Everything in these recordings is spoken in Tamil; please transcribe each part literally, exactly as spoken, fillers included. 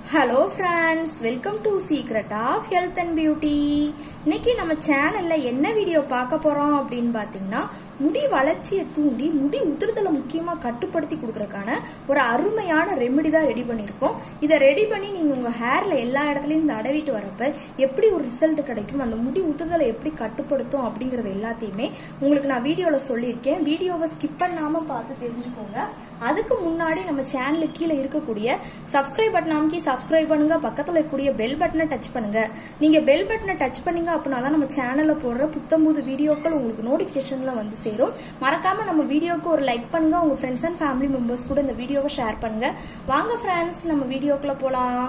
Hello friends, welcome to Secret of Health and Beauty. இன்னைக்கு நம்ம சேனல்ல என்ன வீடியோ பார்க்க போறோம் அப்படினு பாத்தீங்கன்னா முடி வளர்ச்சியை தூண்டி முடி உதிர்தலை முக்கியமா கட்டுப்படுத்தி கொடுக்கறதுக்கான ஒரு அருமையான ரெமெடி தான் ரெடி பண்ணிருக்கோம். இத ரெடி பண்ணி நீங்க உங்க ஹேர்ல எல்லா இடத்துலயும் தடவிட்டு வரப்ப எப்படி ஒரு ரிசல்ட் கிடைக்கும், அந்த முடி உதிர்தலை எப்படி கட்டுப்படுத்தும் அப்படிங்கறது எல்லாத்தையுமே உங்களுக்கு நான் வீடியோல சொல்லியிருக்கேன். வீடியோவை ஸ்கிப் பண்ணாம பார்த்து தெரிஞ்சுக்கோங்க. அதுக்கு முன்னாடி நம்ம சேனலுக்கு கீழே இருக்கக்கூடிய சப்ஸ்கிரைப் பட்டன் அமைக்கி சப்ஸ்கிரைப் பண்ணுங்க, பக்கத்துல இருக்கக்கூடிய பெல் பட்டனை டச் பண்ணுங்க. நீங்க பெல் பட்டனை டச் பண்ணீங்க அப்படின்னா தான் நம்ம சேனல்ல போடுற புத்தம்புது வீடியோக்கள் உங்களுக்கு நோட்டிபிகேஷன்ல வந்து சேரும். மறக்காம நம்ம வீடியோக்கு ஒரு லைக் பண்ணுங்க, உங்க ஃப்ரெண்ட்ஸ் அண்ட் ஃபேமிலி மெம்பர்ஸ் கூட இந்த வீடியோவை ஷேர் பண்ணுங்க. வாங்க ஃப்ரெண்ட்ஸ், நம்ம வீடியோக்குள்ள போலாம்.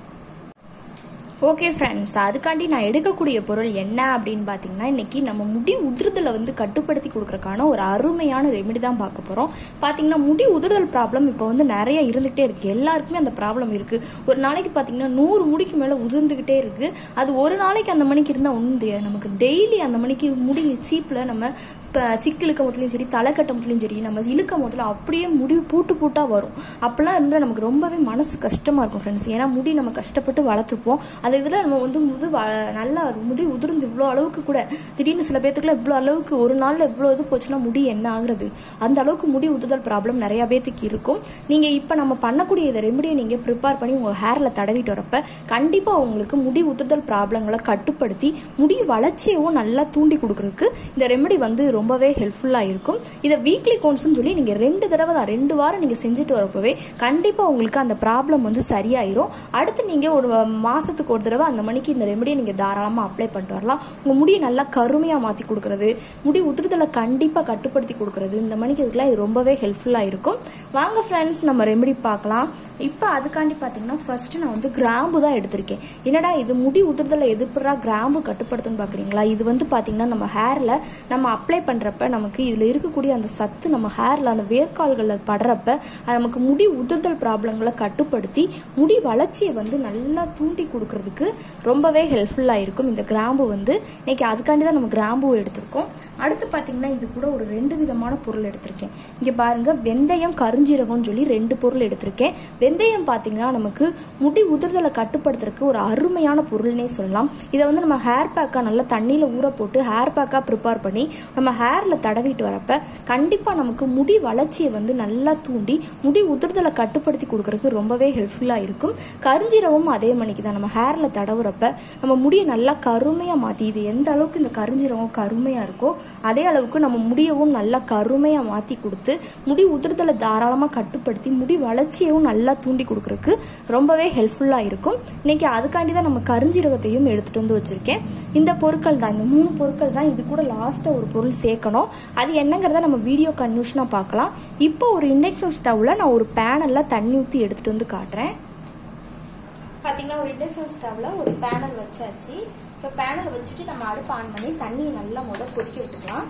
ஓகே ஃப்ரெண்ட்ஸ், அதுக்காண்டி நான் எடுக்கக்கூடிய பொருள் என்ன அப்படின்னு பார்த்தீங்கன்னா, இன்னைக்கு நம்ம முடி உதிர்தலை வந்து கட்டுப்படுத்தி கொடுக்கறதுக்கான ஒரு அருமையான ரெமெடி தான் பார்க்க போகிறோம். பார்த்தீங்கன்னா முடி உதிர்தல் ப்ராப்ளம் இப்போ வந்து நிறைய இருந்துகிட்டே இருக்குது. எல்லாருக்குமே அந்த ப்ராப்ளம் இருக்குது. ஒரு நாளைக்கு பார்த்தீங்கன்னா நூறு முடிக்கு மேலே உதிர்ந்துக்கிட்டே இருக்குது. அது ஒரு நாளைக்கு அந்த மணிக்கு இருந்தால் ஒன்றும் தெரியாது. நமக்கு டெய்லி அந்த மணிக்கு முடி சீப்பில் நம்ம இப்போ சிக்கு இழுக்க முதலையும் சரி, தலைக்கட்ட முதலையும் சரி, நம்ம இழுக்க முதல்ல அப்படியே முடி பூட்டு பூட்டாக வரும். அப்பெல்லாம் இருந்தால் நமக்கு ரொம்பவே மனசு கஷ்டமாக இருக்கும் ஃப்ரெண்ட்ஸ். ஏன்னா முடி நம்ம கஷ்டப்பட்டு வளர்த்துப்போம். அந்த இதில் நம்ம வந்து முது நல்லா முடி உதிர்ந்து இவ்வளோ அளவுக்கு கூட திடீர்னு சில பேத்துக்குலாம் இவ்வளோ அளவுக்கு ஒரு நாளில் இவ்வளோ இது போச்சுன்னா முடி என்ன ஆகுறது, அந்த அளவுக்கு முடி உதிர்தல் ப்ராப்ளம் நிறையா பேத்துக்கு இருக்கும். நீங்கள் இப்போ நம்ம பண்ணக்கூடிய இந்த ரெமெடியை நீங்கள் ப்ரிப்பேர் பண்ணி உங்கள் ஹேரில் தடவிட்டு வரப்ப கண்டிப்பாக உங்களுக்கு முடி உதிர்தல் ப்ராப்ளங்களை கட்டுப்படுத்தி முடி வளர்ச்சியவும் நல்லா தூண்டி கொடுக்குறதுக்கு இந்த ரெமெடி வந்து ரொம்பவே ஹெல்ப்ஃபுல்லாக இருக்கும். இதை வீக்லி கோன்ஸ்னு சொல்லி நீங்கள் ரெண்டு தடவை தான் ரெண்டு வாரம் நீங்கள் செஞ்சுட்டு வரப்பவே கண்டிப்பாக உங்களுக்கு அந்த ப்ராப்ளம் வந்து சரியாயிரும். அடுத்து நீங்கள் ஒரு மாதத்துக்கு ஒரு தடவை அந்த மணிக்கு இந்த ரெமெடியை நீங்கள் தாராளமாக அப்ளை பண்ணிட்டு வரலாம். உங்கள் முடியை நல்லா கருமையாக மாற்றி கொடுக்குறது, முடி உதிர்தலை கண்டிப்பாக கட்டுப்படுத்தி கொடுக்குறது, இந்த மணிக்கு இதுக்கெல்லாம் இது ரொம்பவே ஹெல்ப்ஃபுல்லாக இருக்கும். வாங்க ஃப்ரெண்ட்ஸ், நம்ம ரெமெடி பார்க்கலாம். இப்போ அதுக்காண்டி பார்த்தீங்கன்னா ஃபர்ஸ்ட் நான் வந்து கிராம்பு தான் எடுத்திருக்கேன். என்னடா இது முடி உதிர்தலை எதிர்ப்புறா கிராம்பு கட்டுப்படுத்துன்னு பார்க்குறீங்களா? இது வந்து பார்த்தீங்கன்னா நம்ம ஹேரில் நம்ம அப்ளை பண்ணுறப்ப நமக்கு இதில் இருக்கக்கூடிய அந்த சத்து நம்ம ஹேரில் அந்த வேர்க்கால்களில் படுறப்ப அது நமக்கு முடி உதிர்தல் ப்ராப்ளங்களை கட்டுப்படுத்தி முடி வளர்ச்சியை வந்து நல்லா தூண்டி கொடுக்கறதுக்கு ரொம்பவே ஹெல்ப்ஃபுல்லாக இருக்கும் இந்த கிராம்பு வந்து. இன்னைக்கு அதுக்காண்டி தான் நம்ம கிராம்பு எடுத்திருக்கோம். அடுத்து பார்த்தீங்கன்னா இது கூட ஒரு ரெண்டு விதமான பொருள் எடுத்திருக்கேன். இங்கே பாருங்க, வெந்தயம் கருஞ்சீரகம்னு சொல்லி ரெண்டு பொருள் எடுத்திருக்கேன். வெந்தயம் பார்த்தீங்கன்னா நமக்கு முடி உதிர்தலை கட்டுப்படுத்துறதுக்கு ஒரு அருமையான பொருள்னே சொல்லலாம். இதை வந்து நம்ம ஹேர் பேக்காக நல்லா தண்ணியில் ஊற போட்டு ஹேர் பேக்காக ப்ரிப்பேர் பண்ணி நம்ம ஹேரில் தடவிட்டு வரப்ப கண்டிப்பாக நமக்கு முடி வளர்ச்சியை வந்து நல்லா தூண்டி முடி உதிர்தலை கட்டுப்படுத்தி கொடுக்கறதுக்கு ரொம்பவே ஹெல்ப்ஃபுல்லாக இருக்கும். கருஞ்சீரகமும் அதே மணிக்கு தான் நம்ம ஹேரில் தடவுறப்ப நம்ம முடியை நல்லா கருமையாக மாற்றி, இது எந்த அளவுக்கு இந்த கருஞ்சீரகம் கருமையாக இருக்கோ அதே அளவுக்கு நம்ம முடியவும் நல்லா கருமையாக மாற்றி கொடுத்து முடி உதிர்தலை தாராளமாக கட்டுப்படுத்தி முடி வளர்ச்சியவும் நல்லா தூண்டி கொடுக்கறதுக்கு ரொம்பவே ஹெல்ப்ஃபுல்லாக இருக்கும். இன்னைக்கு அதுக்காண்டி தான் நம்ம கருஞ்சீரகத்தையும் எடுத்துட்டு வந்து வச்சிருக்கேன். இந்த பொருட்கள் தான், இந்த மூணு பொருட்கள் தான். இது கூட லாஸ்ட்டாக ஒரு பொருள் சேர்க்கணும். அது என்னங்கிறத நம்ம வீடியோ கன்யூஷனாக பார்க்கலாம். இப்போ ஒரு இண்டக்ஷன் ஸ்டவ்ல நான் ஒரு பேனல்ல தண்ணி ஊற்றி எடுத்துட்டு வந்து காட்டுறேன். பார்த்தீங்கன்னா ஒரு இண்டக்ஷன் ஸ்டவ்ல ஒரு பேனல் வச்சாச்சு. இப்போ பேனல் வச்சுட்டு நம்ம அடுப்பு ஆன் பண்ணி தண்ணியை நல்லா முதல் கொதிக்க விட்டுக்கலாம்.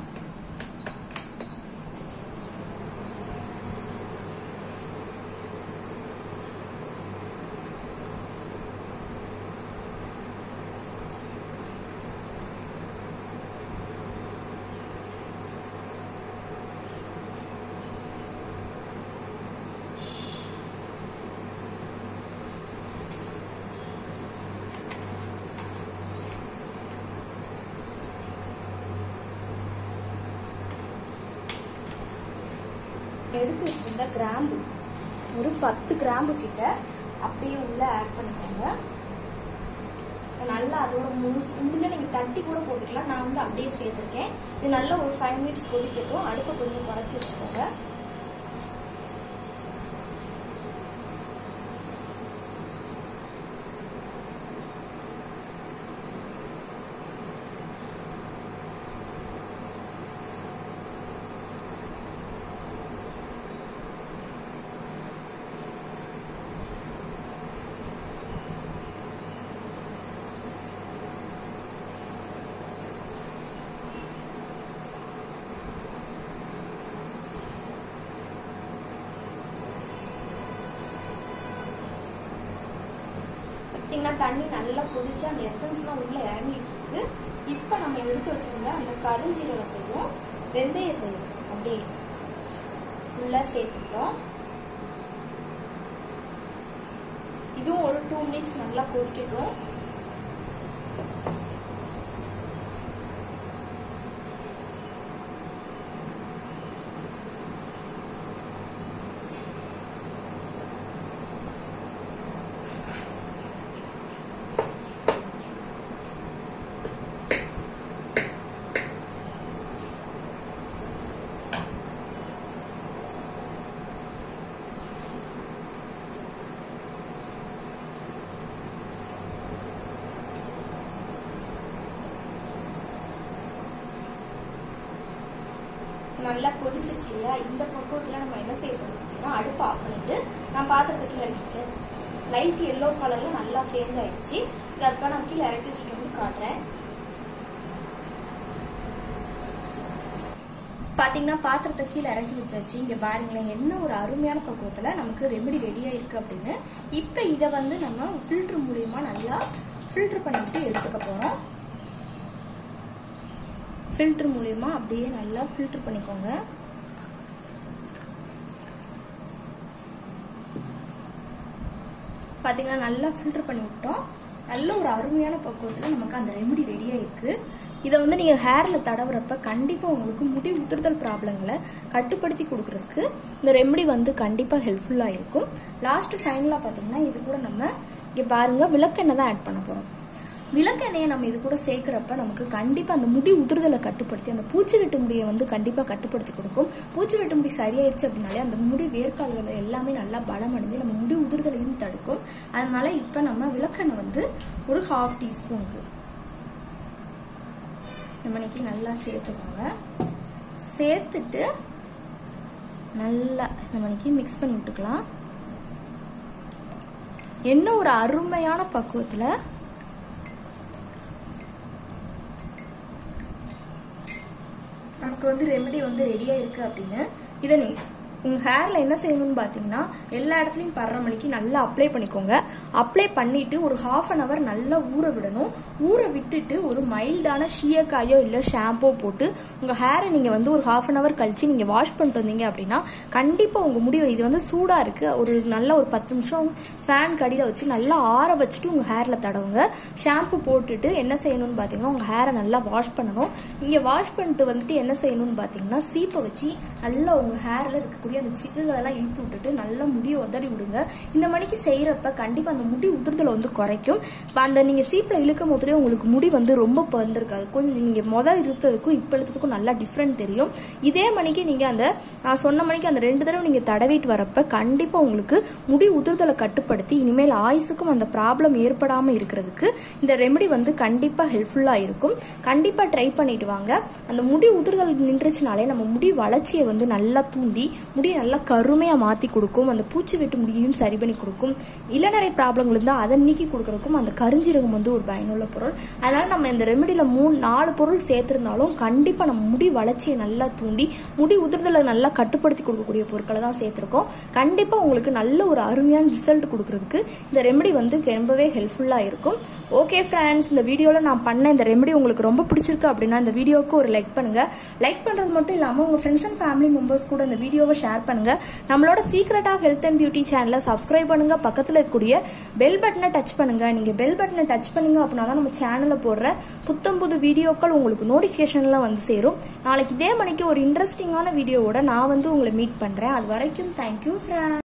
எடுத்து வச்சிருந்த கிராம்பு ஒரு பத்து கிராம்பு கிட்ட அப்படியே உள்ள ஆட் பண்ணிக்கோங்க. நல்லா அதோட முன்ன நீங்க தட்டி கூட போட்டுக்கலாம். நான் வந்து அப்படியே சேர்த்துருக்கேன். இது நல்லா ஒரு ஃபைவ் மினிட்ஸ் கொதிக்கட்டும். அடுப்பை கொஞ்சம் குறைச்சி வச்சுக்கோங்க. தண்ணி நல்லா கொதிச்சு அந்த எசன்ஸ்லாம் உள்ள இறங்கிட்டு இருக்கு. இப்ப நம்ம எடுத்து வச்சிருந்த அந்த கருஞ்சீரகத்தையும் வெந்தயத்தையும் அப்படியே உள்ள சேர்த்துட்டோம். இதுவும் ஒரு டூ மினிட்ஸ் நல்லா கொதிக்கட்டும். நல்லா கொதிச்சிருச்சு இல்லையா? இந்த பக்குவத்துல நம்ம என்ன செய்ய போறோம் அப்படின்னா, அடுப்பு ஆஃப் பண்ணிட்டு நான் பாத்திரத்தை கீழே இறக்கிச்சேன். லைட் எல்லோ கலர்ல நல்லா சேஞ்ச் ஆயிடுச்சு. இது அதுக்காக நான் கீழே இறக்கி வச்சுட்டு வந்து காட்டுறேன். பாத்தீங்கன்னா பாத்திரத்தை கீழே இறக்கி வச்சாச்சு. இங்க பாருங்களேன், என்ன ஒரு அருமையான பக்குவத்துல நமக்கு ரெமெடி ரெடியா இருக்கு அப்படின்னு. இப்ப இதை வந்து நம்ம ஃபில்டர் மூலியமா நல்லா ஃபில்டர் பண்ணிட்டு எடுத்துக்க போறோம். ஃபில்டர் மூலியமா அப்படியே நல்லா ஃபில்டர் பண்ணிக்கோங்க. பாத்தீங்கன்னா நல்லா ஃபில்டர் பண்ணி விட்டோம். நல்ல ஒரு அருமையான பக்குவத்துல நமக்கு அந்த ரெமெடி ரெடியா இருக்கு. இதை வந்து நீங்க ஹேர்ல தடவுறப்ப கண்டிப்பா உங்களுக்கு முடி உதிர்தல் ப்ராப்ளங்களை கட்டுப்படுத்தி கொடுக்கறதுக்கு இந்த ரெமெடி வந்து கண்டிப்பா ஹெல்ப்ஃபுல்லா இருக்கும். லாஸ்ட் ஃபைனலா பாத்தீங்கன்னா இது கூட நம்ம இங்க பாருங்க விளக்கெண்ணெய் தான் ஆட் பண்ண போறோம். விளக்கெண்ணெயை நம்ம இது கூட சேர்க்கிறப்ப நமக்கு கண்டிப்பா அந்த முடி உதிர்தலை கட்டுப்படுத்தி அந்த பூச்சி வெட்டு முடியை வந்து கண்டிப்பா கட்டுப்படுத்தி கொடுக்கும். பூச்சி வெட்டு முடி சரியாயிருச்சு அப்படின்னாலே அந்த முடி வேர்க்கால்கள் எல்லாமே நல்லா பலம் அடைஞ்சு நம்ம முடி உதிர்தலையும் தடுக்கும். அதனால இப்ப நம்ம விளக்கெண்ணெய் வந்து ஒரு ஹாஃப் டீஸ்பூனுக்கு நம்ம இன்னைக்கு நல்லா சேர்த்துக்கோங்க. சேர்த்துட்டு நல்லா நம்ம இன்னைக்கு மிக்ஸ் பண்ணி விட்டுக்கலாம். என்ன ஒரு அருமையான பக்குவத்துல நமக்கு வந்து ரெமெடி வந்து ரெடியா இருக்கு அப்படின்னு. இதை நீங்க உங்க ஹேர்ல என்ன செய்யணும்னு பாத்தீங்கன்னா, எல்லா இடத்துலயும் படுற மணிக்கு நல்லா அப்ளை பண்ணிக்கோங்க. அப்ளை பண்ணிட்டு ஒரு ஹாஃப் அன் அவர் நல்லா ஊற விடணும். ஊற விட்டுட்டு ஒரு மைல்டான ஷீயக்காயோ இல்ல ஷாம்போ போட்டு உங்க ஹேரை நீங்க வந்து ஒரு ஹாஃப் அன் அவர் கழிச்சு நீங்க வாஷ் பண்ணிட்டு வந்தீங்க அப்படின்னா கண்டிப்பா உங்க முடி இது வந்து சூடா இருக்கு, ஒரு நல்ல ஒரு பத்து நிமிஷம் ஃபேன் கடியில வச்சு நல்லா ஆற வச்சுட்டு உங்க ஹேர்ல தடவுங்க. ஷாம்பு போட்டுட்டு என்ன செய்யணும்னு பாத்தீங்கன்னா, உங்க ஹேரை நல்லா வாஷ் பண்ணணும். நீங்க வாஷ் பண்ணிட்டு வந்துட்டு என்ன செய்யணும்னு பாத்தீங்கன்னா, சீப்பை வச்சு நல்லா உங்க ஹேர்ல இருக்கக்கூடிய அந்த சிக்குகள் எல்லாம் இழுத்து விட்டுட்டு நல்லா முடியை உதறி விடுங்க. இந்த மணிக்கு செய்யறப்ப கண்டிப்பா அந்த முடி உதிர்தலை வந்து குறைக்கும். அந்த நீங்க சீப்ல இழுக்கும் போதுலேயே உங்களுக்கு முடி வந்து ரொம்ப பறந்துருக்காது. கொஞ்சம் நீங்க முதல் இழுத்ததுக்கும் இப்ப இழுத்ததுக்கும் நல்லா டிஃப்ரெண்ட் தெரியும். இதே மணிக்கு நீங்க அந்த நான் சொன்ன மணிக்கு அந்த ரெண்டு தடவை நீங்க தடவிட்டு வரப்ப கண்டிப்பா உங்களுக்கு முடி உதிர்தலை கட்டுப்படுத்தி இனிமேல் ஆயுசுக்கும் அந்த ப்ராப்ளம் ஏற்படாம இருக்கிறதுக்கு இந்த ரெமெடி வந்து கண்டிப்பா ஹெல்ப்ஃபுல்லா இருக்கும். கண்டிப்பா ட்ரை பண்ணிட்டு வாங்க. அந்த முடி உதிர்தல் நின்றுச்சுனாலே நம்ம முடி வளர்ச்சியை வந்து நல்லா தூண்டி முடியை நல்லா கருமையா மாத்தி கொடுக்கும். அந்த பூச்சி வெட்டு முடியையும் சரி பண்ணி கொடுக்கும். இளநரை ப்ராப்ளங்கள் இருந்தால் அதை நீக்கி கொடுக்கறதுக்கும் அந்த கருஞ்சீரகம் வந்து ஒரு பயனுள்ள பொருள். அதனால நம்ம இந்த ரெமெடியில மூணு நாலு பொருள் சேர்த்திருந்தாலும் கண்டிப்பா நம்ம முடி வளர்ச்சியை நல்லா தூண்டி முடி உதிர்தலை நல்லா கட்டுப்படுத்தி கொடுக்கக்கூடிய பொருட்களை தான் சேர்த்திருக்கோம். கண்டிப்பா உங்களுக்கு நல்ல ஒரு அருமையான ரிசல்ட் கொடுக்கறதுக்கு இந்த ரெமெடி வந்து ரொம்பவே ஹெல்ப்ஃபுல்லா இருக்கும். ஓகே ஃப்ரெண்ட்ஸ், இந்த வீடியோல நான் பண்ண இந்த ரெமெடி உங்களுக்கு ரொம்ப பிடிச்சிருக்கு அப்படின்னா இந்த வீடியோக்கு ஒரு லைக் பண்ணுங்க. லைக் பண்றது மட்டும் இல்லாம உங்க ஃப்ரெண்ட்ஸ் அண்ட் ஃபேமிலி மெம்பர்ஸ் கூட இந்த வீடியோவை ஷேர் பண்ணுங்க. நம்மளோட secret of health and beauty சேனலை சப்ஸ்கிரைப் பண்ணுங்க. பக்கத்துல இருக்கக்கூடிய பெல் பட்டனை டச் பண்ணுங்க. நீங்க பெல் பட்டனை டச் பண்ணுங்க அப்படின்னா தான் நம்ம சேனல்ல போடுற புத்தம் புது வீடியோக்கள் உங்களுக்கு நோட்டிபிகேஷன்ல வந்து சேரும். நாளைக்கு இதே மணிக்கு ஒரு இன்ட்ரெஸ்டிங்கான வீடியோவோட நான் வந்து உங்களை மீட் பண்றேன். அது வரைக்கும் தேங்க்யூ ஃப்ரெண்ட்ஸ்.